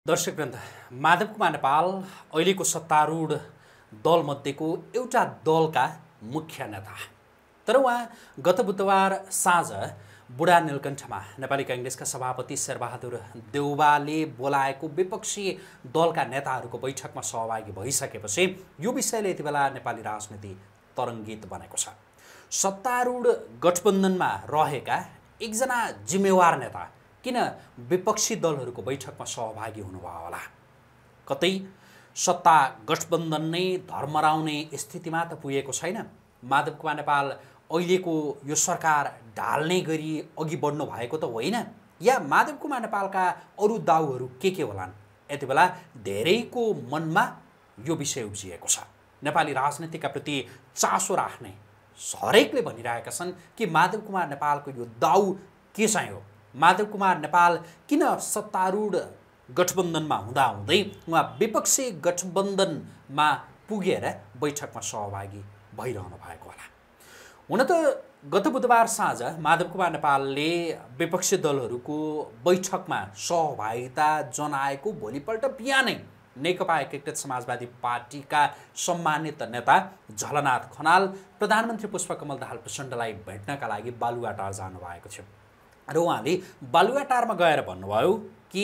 दर्शकवृन्द, माधव कुमार नेपाल अहिलेको सत्तारूढ दलमध्येको एउटा दलका मुख्य नेता। तर उहाँ गत बुधबार साँझ बुढा नीलकण्ठमा नेपाली कांग्रेसका सभापति शेरबहादुर देउवाले बोलाएको विपक्षी दलका नेताहरूको बैठकमा सहभागी भइसकेपछि यो विषयले यति बेला नेपाली राजनीति तरङ्गित बनेको छ। सत्तारूढ गठबन्धनमा रहेका एकजना जिम्मेवार नेता किन विपक्षी दलहरूको बैठकमा सहभागी हुनुभयो होला? कतै सत्ता गठबन्धन नै धर्मराउने स्थितिमा त पुगेको छैन? माधव कुमार नेपाल अहिलेको यो सरकार ढाल्ने गरी अघि बढ्नु भएको त होइन? या माधव कुमार नेपालका अरू दाउहरू के होलान्? यति बेला धेरैको मनमा यो विषय उब्जिएको छ। नेपाली राजनीतिका प्रति चासो राख्ने हरेकले भनिरहेका छन् कि माधव कुमार नेपालको यो दाउ के चाहिँ हो? माधव कुमार नेपाल किन सत्तारूढ गठबन्धनमा हुँदाहुँदै उहाँ विपक्षी गठबन्धनमा पुगेर बैठकमा सहभागी भइरहनु भएको होला? हुन त गत बुधबार साँझ माधव कुमार नेपालले विपक्षी दलहरूको बैठकमा सहभागिता जनाएको भोलिपल्ट बिहानै नेकपा एकीकृत समाजवादी पार्टीका सम्मानित नेता झलनाथ खनाल प्रधानमन्त्री पुष्पकमल दाहाल प्रचण्डलाई भेट्नका लागि बालुवाटार जानुभएको थियो र उहाँले बालुवाटारमा गएर भन्नुभयो कि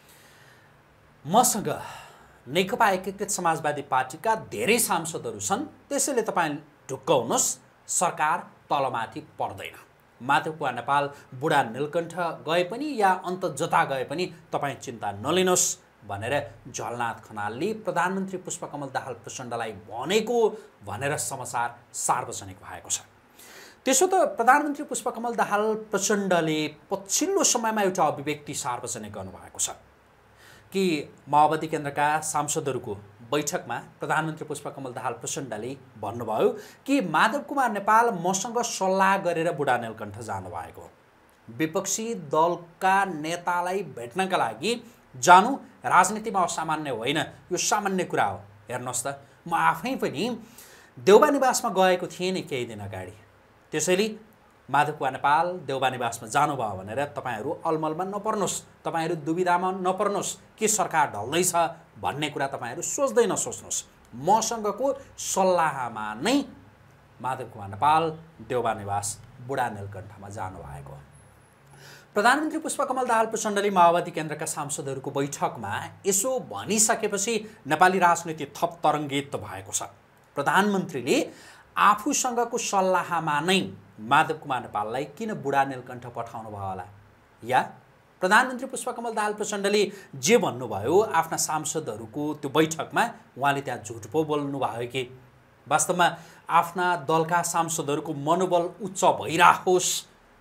मसँग नेकपा एकीकृत समाजवादी पार्टीका धेरै सांसदहरू छन्, त्यसैले तपाईँ ढुक्क हुनुहोस्, सरकार तलमाथि पर्दैन। माधव कुमार नेपाल बुढा नीलकण्ठ गए पनि या अन्त जता गए पनि तपाईँ चिन्ता नलिनुहोस् भनेर झलनाथ खनालले प्रधानमन्त्री पुष्पकमल दाहाल प्रचण्डलाई भनेको भनेर समाचार सार्वजनिक भएको छ। त्यसो त प्रधानमन्त्री पुष्पकमल दाहाल प्रचण्डले पछिल्लो समयमा एउटा अभिव्यक्ति सार्वजनिक गर्नुभएको छ कि माओवादी केन्द्रका सांसदहरूको बैठकमा प्रधानमन्त्री पुष्पकमल दाहाल प्रचण्डले भन्नुभयो कि माधव कुमार नेपाल मसँग सल्लाह गरेर बुढा नीलकण्ठ जानुभएको हो। विपक्षी दलका नेतालाई भेट्नका लागि जानु राजनीतिमा असामान्य होइन, यो सामान्य कुरा हो। हेर्नुहोस् त, म आफै पनि देउबा निवासमा गएको थिएँ नि केही दिन अगाडि, त्यसैले माधव कुमार नेपाल देउबा निवासमा जानुभयो भनेर तपाईँहरू अलमलमा नपर्नुहोस्, तपाईँहरू दुविधामा नपर्नुहोस् कि सरकार ढल्दैछ भन्ने कुरा तपाईँहरू सोच्दै नसोच्नुहोस्। मसँगको सल्लाहमा नै माधव कुमार नेपाल देउबा निवास बुढा नीलकण्ठमा जानुभएको। प्रधानमन्त्री पुष्पकमल दाहाल प्रचण्डले माओवादी केन्द्रका सांसदहरूको बैठकमा यसो भनिसकेपछि नेपाली राजनीति थप तरङ्गित भएको छ। प्रधानमन्त्रीले आफूसँगको सल्लाहमा नै माधव कुमार नेपाललाई किन बुढा नीलकण्ठ पठाउनु भयो होला? या प्रधानमन्त्री पुष्पकमल दाहाल प्रचण्डले जे भन्नुभयो आफ्ना सांसदहरूको त्यो बैठकमा, उहाँले त्यहाँ झुट पो बोल्नुभयो कि वास्तवमा आफ्ना दलका सांसदहरूको मनोबल उच्च भइराखोस्,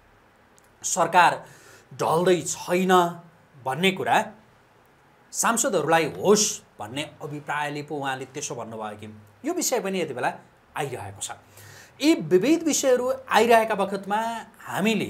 सरकार ढल्दै छैन भन्ने कुरा सांसदहरूलाई होस् भन्ने अभिप्रायले पो उहाँले त्यसो भन्नुभयो कि? यो विषय पनि यति बेला आइरहेको छ। यी विविध विषयहरू आइरहेका बखतमा हामीले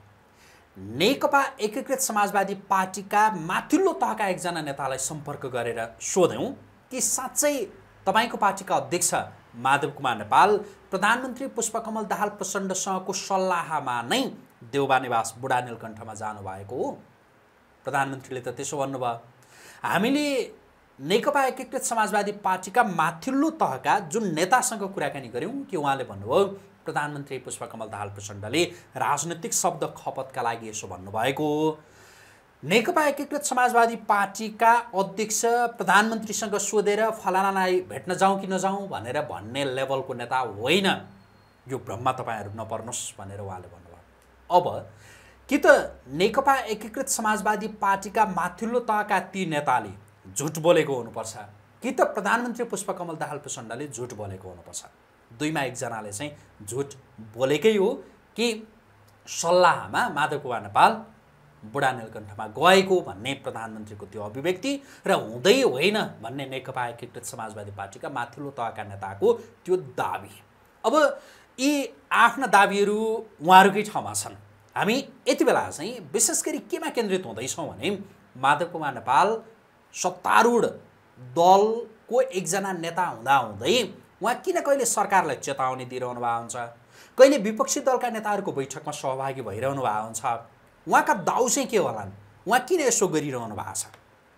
नेकपा एकीकृत समाजवादी पार्टीका माथिल्लो तहका एकजना नेतालाई सम्पर्क गरेर सोध्यौँ कि साँच्चै तपाईँको पार्टीका अध्यक्ष माधव कुमार नेपाल प्रधानमन्त्री पुष्पकमल दाहाल प्रचण्डसँगको सल्लाहमा नै देउबा निवास बुढा नीलकण्ठमा जानुभएको हो? प्रधानमन्त्रीले त त्यसो भन्नुभयो। हामीले नेकपा एकीकृत समाजवादी पार्टीका माथिल्लो तहका जुन नेतासँग कुराकानी गऱ्यौँ कि उहाँले भन्नुभयो प्रधानमन्त्री पुष्पकमल दाहाल प्रचण्डले राजनीतिक शब्द खपतका लागि यसो भन्नुभएको हो। नेकपा एकीकृत समाजवादी पार्टीका अध्यक्ष प्रधानमन्त्रीसँग सोधेर फलानालाई भेट्न जाउँ कि नजाउँ भनेर भन्ने लेभलको नेता होइन, यो भ्रममा तपाईँहरू नपर्नुहोस् भनेर उहाँले भन्नुभयो। अब कि त नेकपा एकीकृत समाजवादी पार्टीका माथिल्लो तहका ती नेताले झुट बोलेको हुनुपर्छ कि त प्रधानमन्त्री पुष्पकमल दाहाल प्रचण्डले झुट बोलेको हुनुपर्छ? दुईमा एकजनाले चाहिँ झुट बोलेकै हो कि सल्लाहमा माधव कुमार नेपाल बुढा नीलकण्ठमा गएको भन्ने प्रधानमन्त्रीको त्यो अभिव्यक्ति र हुँदै होइन भन्ने नेकपा एकीकृत समाजवादी पार्टीका माथिल्लो तहका नेताको त्यो दाबी। अब यी आफ्ना दाबीहरू उहाँहरूकै ठाउँमा छन्। हामी यति बेला चाहिँ विशेष गरी केमा केन्द्रित हुँदैछौँ भने माधव कुमार नेपाल सत्तारूढ दलको एकजना नेता हुँदाहुँदै उहाँ किन कहिले सरकारलाई चेतावनी दिइरहनु भएको हुन्छ, कहिले विपक्षी दलका नेताहरूको बैठकमा सहभागी भइरहनु भएको हुन्छ? उहाँका दाउ चाहिँ के होलान्? उहाँ किन यसो गरिरहनु भएको छ?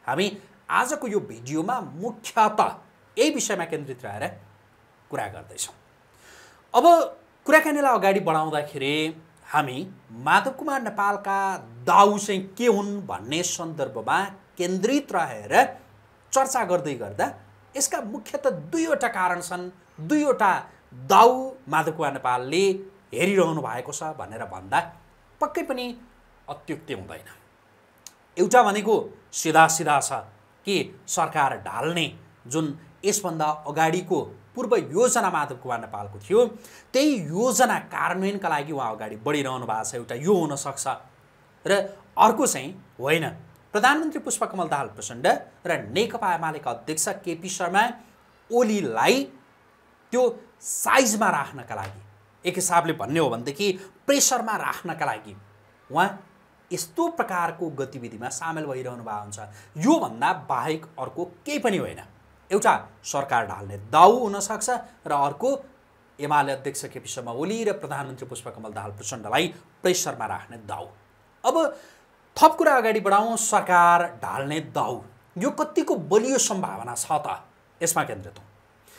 हामी आजको यो भिडियोमा मुख्यतः यही विषयमा केन्द्रित रहेर कुरा गर्दैछौँ। अब कुराकानीलाई अगाडि बढाउँदाखेरि हामी माधव कुमार नेपालका दाउ चाहिँ के हुन् भन्ने सन्दर्भमा केन्द्रित रहेर चर्चा गर्दै गर्दा यसका मुख्यतः दुईवटा कारण छन्। दुईवटा दाउ माधव कुमार नेपालले हेरिरहनु भएको छ भनेर भन्दा पक्कै पनि अत्युक्ति हुँदैन। एउटा भनेको सिधा सिधा छ कि सरकार ढाल्ने जुन यसभन्दा अगाडिको पूर्व योजना माधव कुमार नेपालको थियो, त्यही योजना कार्यान्वयनका लागि उहाँ अगाडि बढिरहनु भएको छ। एउटा यो हुनसक्छ र अर्को चाहिँ होइन, प्रधानमन्त्री पुष्पकमल दाहाल प्रचण्ड र नेकपा एमालेका अध्यक्ष केपी शर्मा ओलीलाई त्यो साइजमा राख्नका लागि, एक हिसाबले भन्ने हो भनेदेखि प्रेसरमा राख्नका लागि उहाँ यस्तो प्रकारको गतिविधिमा सामेल भइरहनु भएको हुन्छ। योभन्दा बाहेक अर्को केही पनि होइन। एउटा सरकार ढाल्ने दाउ हुनसक्छ र अर्को एमाले अध्यक्ष केपी शर्मा ओली र प्रधानमन्त्री पुष्पकमल दाहाल प्रचण्डलाई प्रेसरमा राख्ने दाउ। अब थप कुरा अगाडि बढाउँ। सरकार ढाल्ने दाउ यो कतिको बलियो सम्भावना छ त यसमा केन्द्रित हौँ।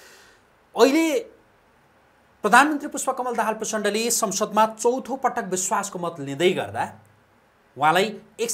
अहिले प्रधानमन्त्री पुष्पकमल दाहाल प्रचण्डले संसदमा चौथो पटक विश्वासको मत लिँदै गर्दा उहाँलाई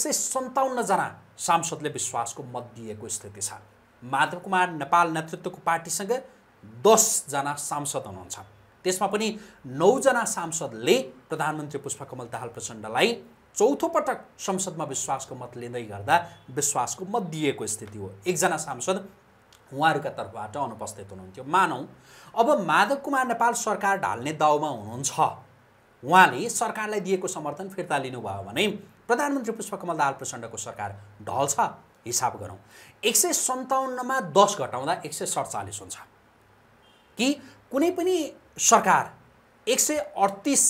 157 जना सांसदले विश्वासको मत दिएको स्थिति छ। माधव कुमार नेपाल नेतृत्वको पार्टीसँग 10 जना सांसद हुनुहुन्छ। त्यसमा पनि 9 जना सांसदले प्रधानमन्त्री पुष्पकमल दाहाल प्रचण्डलाई चौथो पटक संसदमा विश्वासको मत लिँदै गर्दा विश्वासको मत दिएको स्थिति हो। 1 जना सांसद उहाँहरूका तर्फबाट अनुपस्थित हुनुहुन्थ्यो। मानौँ अब माधव कुमार नेपाल सरकार ढाल्ने दाउमा हुनुहुन्छ, उहाँले सरकारलाई दिएको समर्थन फिर्ता लिनुभयो भने प्रधानमन्त्री पुष्पकमल दाहाल प्रचण्डको सरकार ढल्छ। हिसाब गरौँ, 157मा 10 घटाउँदा 147 हुन्छ कि कुनै पनि सरकार 138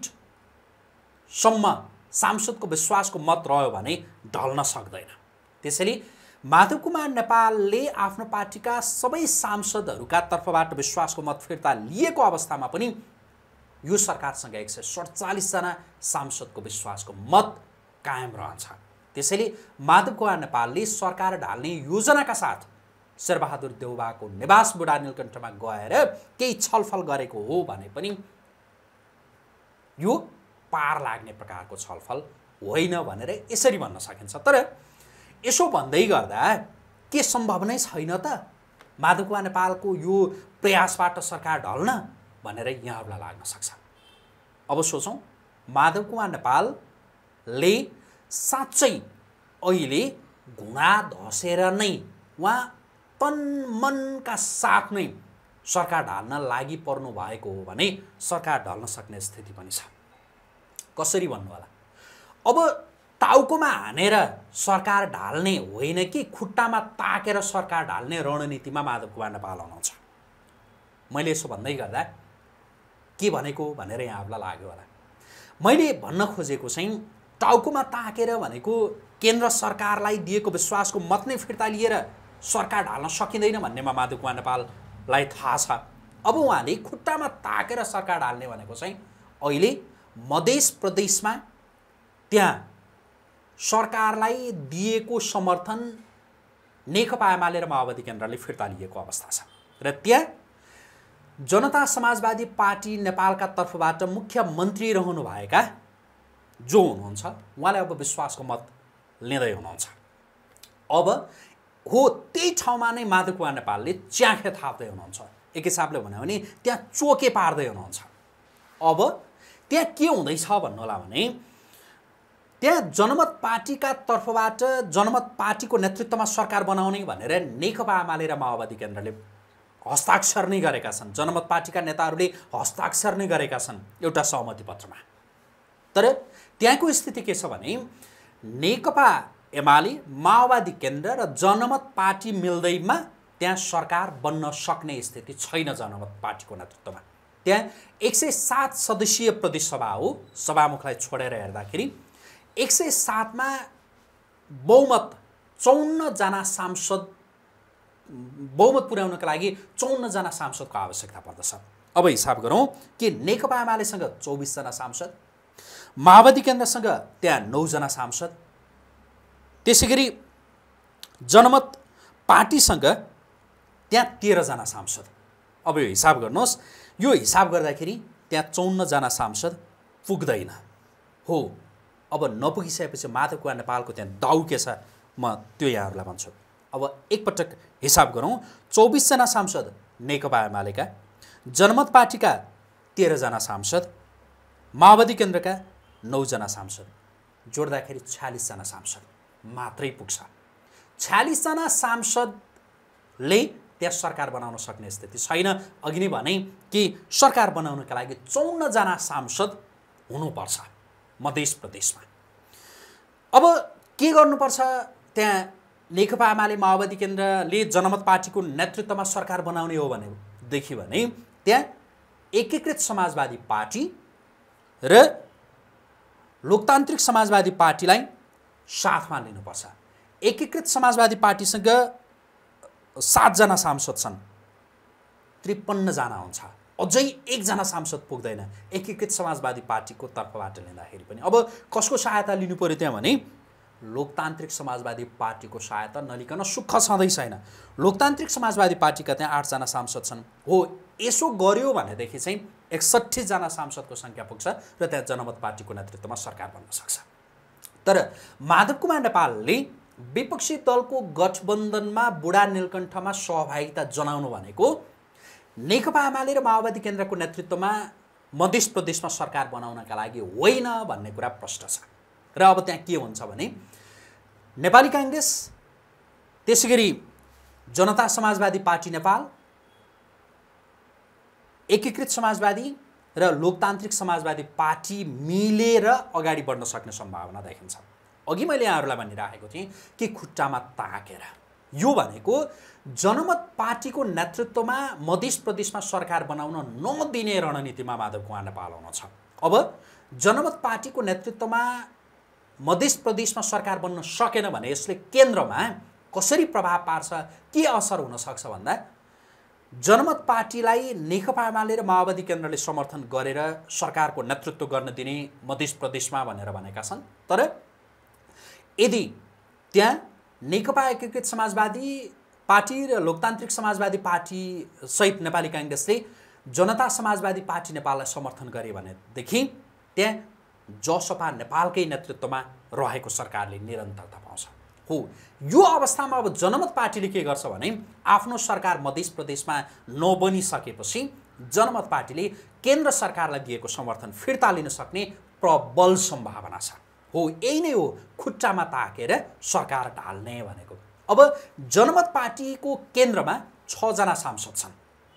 सिटसम्म सांसदको विश्वासको मत रह्यो भने ढल्न सक्दैन। त्यसैले माधव कुमार नेपालले आफ्नो पार्टीका सबै सांसदहरूका तर्फबाट विश्वासको मत फिर्ता लिएको अवस्थामा पनि यो सरकारसँग 147 जना सांसदको विश्वासको मत कायम रहन्छ। त्यसैले माधव कुमार नेपालले सरकार ढाल्ने योजनाका साथ शेरबहादुर देउवाको निवास बुढा नीलकण्ठमा गएर केही छलफल गरेको हो भने पनि यो पार लाग्ने प्रकारको छलफल होइन भनेर यसरी भन्न सकिन्छ। तर यसो भन्दै गर्दा के सम्भव नै छैन त माधव कुमार नेपालको यो प्रयासबाट सरकार ढल्न भनेर यहाँहरूलाई लाग्न सक्छ। अब सोचौँ, माधव कुमार नेपालले साँच्चै अहिले घुँडा धसेर नै उहाँ तन मनका साथ नै सरकार ढाल्न लागि पर्नु भएको हो भने सरकार ढल्न सक्ने स्थिति पनि छ। कसरी भन्नु होला? अब टाउकोमा हानेर सरकार ढाल्ने होइन कि खुट्टामा ताकेर सरकार ढाल्ने रणनीतिमा माधव कुमार नेपाल हुनुहुन्छ। मैले यसो भन्दै गर्दा के भनेको भनेर यहाँहरूलाई लाग्यो होला। मैले भन्न खोजेको चाहिँ टाउकोमा ताकेर भनेको केन्द्र सरकारलाई दिएको विश्वासको मत नै फिर्ता लिएर सरकार ढाल्न सकिँदैन भन्नेमा माधव कुमार नेपाललाई थाहा छ। अब उहाँले खुट्टामा ताकेर सरकार ढाल्ने भनेको चाहिँ अहिले मध्य प्रदेशमा त्यहाँ सरकारलाई दिएको समर्थन नेकपा एमाले र माओवादी केन्द्रले फिर्ता लिएको अवस्था छ र त्यहाँ जनता समाजवादी पार्टी नेपालका तर्फबाट मुख्यमन्त्री रहनुभएका जो हुनुहुन्छ उहाँले अब विश्वासको मत लिँदै हुनुहुन्छ। अब हो त्यही ठाउँमा नै माधव कुमार नेपालले च्याखे थाप्दै हुनुहुन्छ। एक हिसाबले भन्यो भने त्यहाँ चोके पार्दै हुनुहुन्छ। अब त्यहाँ के हुँदैछ भन्नु होला भने त्यहाँ जनमत पार्टीका तर्फबाट जनमत पार्टीको नेतृत्वमा सरकार बनाउने भनेर नेकपा एमाले र माओवादी केन्द्रले हस्ताक्षर नै गरेका छन्। जनमत पार्टीका नेताहरूले हस्ताक्षर नै गरेका छन् एउटा सहमति पत्रमा। तर त्यहाँको स्थिति के छ भने नेकपा एमाले माओवादी केन्द्र र जनमत पार्टी मिल्दैमा त्यहाँ सरकार बन्न सक्ने स्थिति छैन। जनमत पार्टीको नेतृत्वमा त्यहाँ 107 सदस्यीय प्रदेश सभा हो। सभामुखलाई छोडेर हेर्दाखेरि 107मा बहुमत 54 जना सांसद बहुमत पुर्याउनका लागि 54 जना सांसदको आवश्यकता पर्दछ। अब हिसाब गरौँ कि नेकपा एमालेसँग 24 जना सांसद, माओवादी केन्द्रसँग त्यहाँ 9 जना सांसद, त्यसैगरी जनमत पार्टीसँग त्यहाँ 13 जना सांसद। अब यो हिसाब गर्नुहोस्, यो हिसाब गर्दाखेरि त्यहाँ 54 जना सांसद पुग्दैन हो। अब नपुगिसकेपछि माधव कुमार नेपालको त्यहाँ दाउ के छ, म त्यो यहाँहरूलाई भन्छु। अब एकपटक हिसाब गरौँ। 24 जना सांसद नेकपा एमालेका, जनमत पार्टीका 13 जना सांसद, माओवादी केन्द्रका 9 जना सांसद, जोड्दाखेरि 46 जना सांसद मात्रै पुग्छ। 46 जना सांसदले त्यहाँ सरकार बनाउन सक्ने स्थिति छैन। अघि नै भने कि सरकार बनाउनका लागि 54 जना सांसद हुनुपर्छ मध्य प्रदेशमा। अब के गर्नुपर्छ? त्यहाँ नेकपा एमाले माओवादी केन्द्रले जनमत पार्टीको नेतृत्वमा सरकार बनाउने हो भनेदेखि भने त्यहाँ एकीकृत समाजवादी पार्टी र लोकतान्त्रिक समाजवादी पार्टीलाई साथमा लिनुपर्छ। एकीकृत समाजवादी पार्टीसँग 7 जना सांसद छन्, 53 जना हुन्छ। अझै 1 जना सांसद पुग्दैन एकीकृत समाजवादी पार्टीको तर्फबाट लिँदाखेरि पनि। अब कसको सहायता लिनु पर्यो त्यहाँ भने लोकतान्त्रिक समाजवादी पार्टीको सहायता नलिकन सुख छँदै छैन। लोकतान्त्रिक समाजवादी पार्टीका त्यहाँ 8 जना सांसद छन् हो। यसो गर्यो भनेदेखि चाहिँ 61 जना सांसदको सङ्ख्या पुग्छ र त्यहाँ जनमत पार्टीको नेतृत्वमा सरकार बन्न सक्छ। तर माधव कुमार नेपालले विपक्षी दलको गठबन्धनमा बुढा नीलकण्ठमा सहभागिता जनाउनु भनेको नेकपा एमाले र माओवादी केन्द्रको नेतृत्वमा मध्य प्रदेशमा सरकार बनाउनका लागि होइन भन्ने कुरा प्रष्ट छ। र अब त्यहाँ के हुन्छ भने नेपाली काङ्ग्रेस, त्यसैगरी जनता समाजवादी पार्टी नेपाल, एकीकृत समाजवादी र लोकतान्त्रिक समाजवादी पार्टी मिलेर अगाडि बढ्न सक्ने सम्भावना देखिन्छ। अघि मैले यहाँहरूलाई भनिराखेको थिएँ कि खुट्टामा ताकेर, यो भनेको जनमत पार्टीको नेतृत्वमा मध्य प्रदेशमा सरकार बनाउन नदिने रणनीतिमा माधव कुमार नेपाल हुनुहुन्छ। अब जनमत पार्टीको नेतृत्वमा मध्य प्रदेशमा सरकार बन्न सकेन भने यसले केन्द्रमा कसरी प्रभाव पार्छ, के असर हुन सक्छ भन्दा जनमत पार्टीलाई नेकपा एमाले र माओवादी केन्द्रले समर्थन गरेर सरकारको नेतृत्व गर्न दिने मध्य प्रदेशमा भनेर भनेका छन्। तर यदि त्यहाँ नेकपा एकीकृत समाजवादी पार्टी र लोकतान्त्रिक समाजवादी पार्टी सहित नेपाली काङ्ग्रेसले जनता समाजवादी पार्टी नेपाललाई समर्थन गरे भनेदेखि त्यहाँ जसपा नेपालकै नेतृत्वमा रहेको सरकारले निरन्तरता पाउँछ हो। यो अवस्थामा अब जनमत पार्टीले के गर्छ भने आफ्नो सरकार मध्य प्रदेशमा नबनिसकेपछि जनमत पार्टीले केन्द्र सरकारलाई दिएको समर्थन फिर्ता लिन सक्ने प्रबल सम्भावना छ हो। यही नै हो खुट्टामा ताकेर सरकार ढाल्ने भनेको। अब जनमत पार्टीको केन्द्रमा 6 जना सांसद छन्।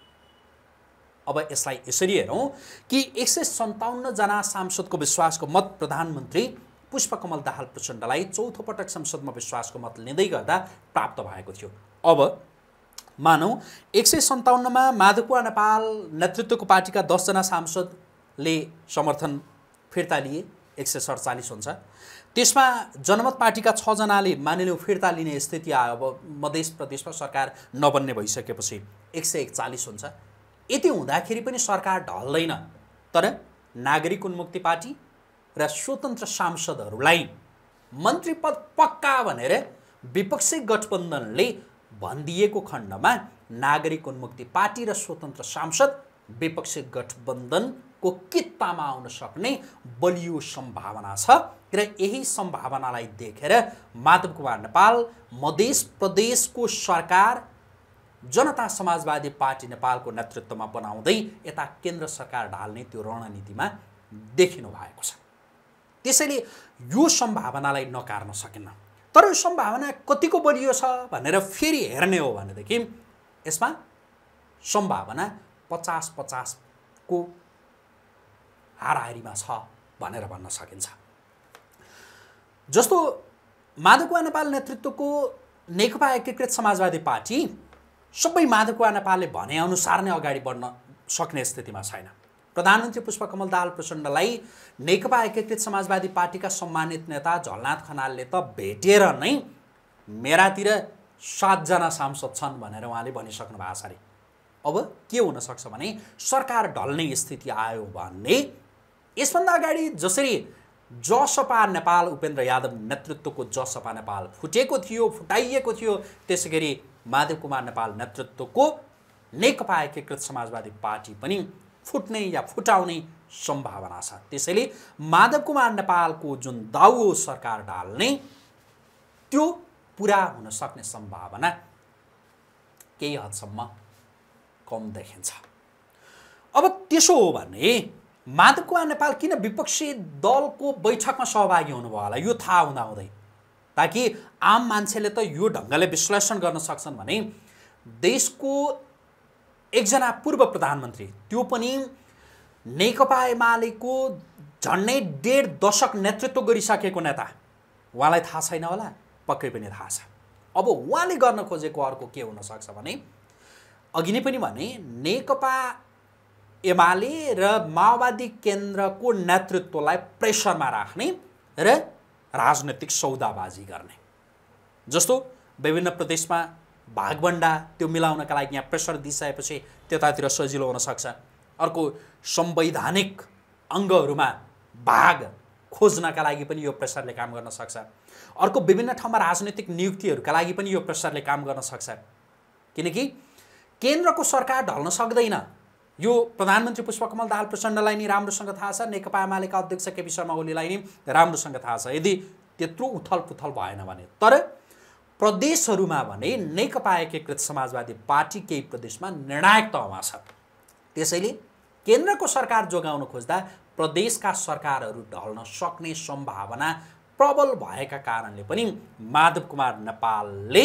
अब यसलाई यसरी हेरौँ कि 157 जना सांसदको विश्वासको मत प्रधानमन्त्री पुष्पकमल दाहाल प्रचण्डलाई चौथो पटक संसदमा विश्वासको मत लिँदै गर्दा प्राप्त भएको थियो। अब मानौँ 157 मा माधव कुमार नेपाल नेतृत्वको पार्टीका 10 जना सांसदले समर्थन फिर्ता लिए, 147 हुन्छ। त्यसमा जनमत पार्टीका 6 जनाले मानिलिउँ फिर्ता लिने स्थिति आयो। अब मध्य प्रदेशमा सरकार नबन्ने भइसकेपछि 141 हुन्छ। यति हुँदाखेरि पनि सरकार ढल्दैन। तर नागरिक उन्मुक्ति पार्टी र स्वतन्त्र सांसदहरूलाई मन्त्री पद पक्का भनेर विपक्षी गठबन्धनले भनिदिएको खण्डमा नागरिक उन्मुक्ति पार्टी र स्वतन्त्र सांसद विपक्षी गठबन्धनको कित्तामा आउन सक्ने बलियो सम्भावना छ। र यही सम्भावनालाई देखेर माधव कुमार नेपाल मध्य प्रदेशको सरकार जनता समाजवादी पार्टी नेपालको नेतृत्वमा बनाउँदै यता केन्द्र सरकार ढाल्ने त्यो रणनीतिमा देखिनु भएको छ। त्यसैले यो सम्भावनालाई नकार्न सकिन्न। तर यो सम्भावना कतिको बलियो छ भनेर फेरि हेर्ने हो भनेदेखि यसमा सम्भावना 50-50 को हाराहारीमा छ भनेर भन्न सकिन्छ। जस्तो माधव कुमार नेपाल नेतृत्वको नेकपा एकीकृत समाजवादी पार्टी सबै माधव कुमार नेपालले भनेअनुसार नै अगाडि बढ्न सक्ने स्थितिमा छैन। प्रधानमन्त्री पुष्पकमल दाहाल प्रचण्डलाई नेकपा एकीकृत समाजवादी पार्टीका सम्मानित नेता झलनाथ खनालले त भेटेर नै मेरातिर 7 जना सांसद छन् भनेर उहाँले भनिसक्नु भएको छ। अब के हुन सक्छ भने सरकार ढल्ने स्थिति आयो भने यसभन्दा अगाडि जसरी जसपा नेपाल उपेन्द्र यादव नेतृत्वको जसपा नेपाल फुटेको थियो, फुटाइएको थियो। त्यसैगरी माधव कुमार नेपाल नेतृत्वको नेकपा एकीकृत समाजवादी पार्टी पनि फुट्ने या फुटाउने सम्भावना छ। त्यसैले माधव कुमार नेपालको जुन दाउ सरकार ढाल्ने त्यो पुरा हुन सक्ने सम्भावना केही हदसम्म कम देखिन्छ। अब त्यसो हो भने माधव कुमार नेपाल किन विपक्षी दलको बैठकमा सहभागी हुनुभयो होला यो थाहा हुँदाहुँदै, ताकि आम मान्छेले त यो ढङ्गले विश्लेषण गर्न सक्छन् भने देशको एकजना पूर्व प्रधानमन्त्री, त्यो पनि नेकपा एमालेको झन्डै 1.5 दशक नेतृत्व गरिसकेको नेता, उहाँलाई थाहा छैन होला? पक्कै पनि थाहा छ। अब उहाँले गर्न खोजेको अर्को के हुन सक्छ भने, अघि नै पनि भने नेकपा एमाले र माओवादी केन्द्रको नेतृत्वलाई प्रेसरमा राख्ने र राजनीतिक सौदाबाजी गर्ने। जस्तो विभिन्न प्रदेशमा भागभण्डा त्यो मिलाउनका लागि यहाँ प्रेसर दिइसकेपछि त्यतातिर सजिलो हुन सक्छ। अर्को संवैधानिक अङ्गहरूमा भाग खोज्नका लागि पनि यो प्रेसरले काम गर्न सक्छ। अर्को विभिन्न ठाउँमा राजनीतिक नियुक्तिहरूका लागि पनि यो प्रेसरले काम गर्न सक्छ। किनकि केन्द्रको सरकार ढल्न सक्दैन। यो प्रधानमन्त्री पुष्पकमल दाहाल प्रचण्डलाई नि राम्रोसँग थाहा छ, नेकपा एमालेका अध्यक्ष केपी शर्मा ओलीलाई नि राम्रोसँग थाहा छ, यदि त्यत्रो उथलपुथल भएन भने। तर प्रदेशहरूमा भने नेकपा एकीकृत समाजवादी पार्टी केही प्रदेशमा निर्णायक तहमा छ। त्यसैले केन्द्रको सरकार जोगाउन खोज्दा प्रदेशका सरकारहरू ढल्न सक्ने सम्भावना प्रबल भएका कारणले पनि माधव कुमार नेपालले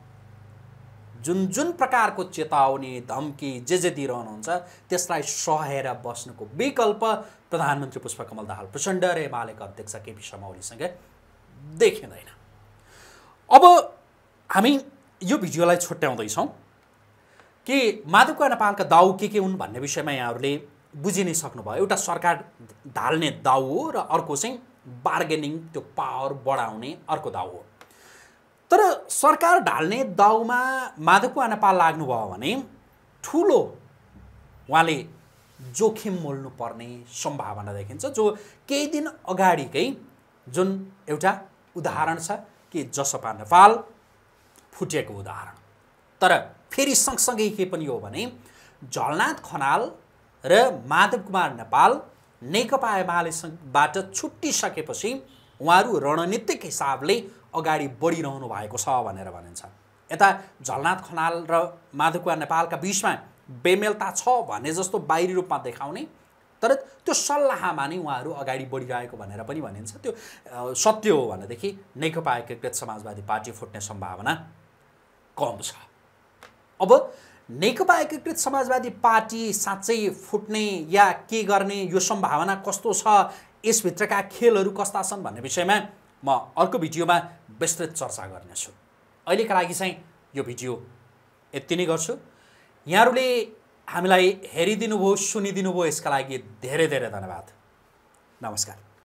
जुन जुन प्रकारको चेतावनी धम्की जे दिइरहनुहुन्छ त्यसलाई सहेर बस्नुको विकल्प प्रधानमन्त्री पुष्पकमल दाहाल प्रचण्ड र एमालेका अध्यक्ष केपी शर्मा ओलीसँग देखिँदैन। अब हामी यो भिडियोलाई छुट्याउँदैछौँ कि माधव कुमार नेपालका दाउ के हुन् भन्ने विषयमा यहाँहरूले बुझि नै सक्नुभयो। एउटा सरकार ढाल्ने दाउ हो र अर्को चाहिँ बार्गेनिङ, त्यो पावर बढाउने अर्को दाउ हो। तर सरकार ढाल्ने दाउमा माधव कुमार नेपाल लाग्नुभयो भने ठुलो उहाँले जोखिम मोल्नुपर्ने सम्भावना देखिन्छ। जो केही दिन अगाडिकै जुन एउटा उदाहरण छ कि जसपा नेपाल फुटेको उदाहरण। तर फेरि सँगसँगै के पनि हो भने झलनाथ खनाल र माधव कुमार नेपाल नेकपा एमालेबाट छुट्टिसकेपछि उहाँहरू रणनीतिक हिसाबले अगाडि बढिरहनु भएको छ भनेर भनिन्छ। यता झलनाथ खनाल र माधव कुमार नेपालका बीचमा बेमेलता छ भने जस्तो बाहिरी रूपमा देखाउने, तर त्यो सल्लाहमा नै उहाँहरू अगाडि बढिरहेको भनेर पनि भनिन्छ। त्यो सत्य हो भनेदेखि नेकपा एकीकृत समाजवादी पार्टी फुट्ने सम्भावना कम छ। अब नेकपा एकीकृत समाजवादी पार्टी साँच्चै फुट्ने या के गर्ने, यो सम्भावना कस्तो छ, यसभित्रका खेलहरू कस्ता छन् भन्ने विषयमा म अर्को भिडियोमा विस्तृत चर्चा गर्नेछु। अहिलेका लागि चाहिँ यो भिडियो यति नै गर्छु। यहाँहरूले हामीलाई हेरिदिनु भयो, सुनिदिनु भयो, यसका लागि धेरै धेरै धन्यवाद। नमस्कार।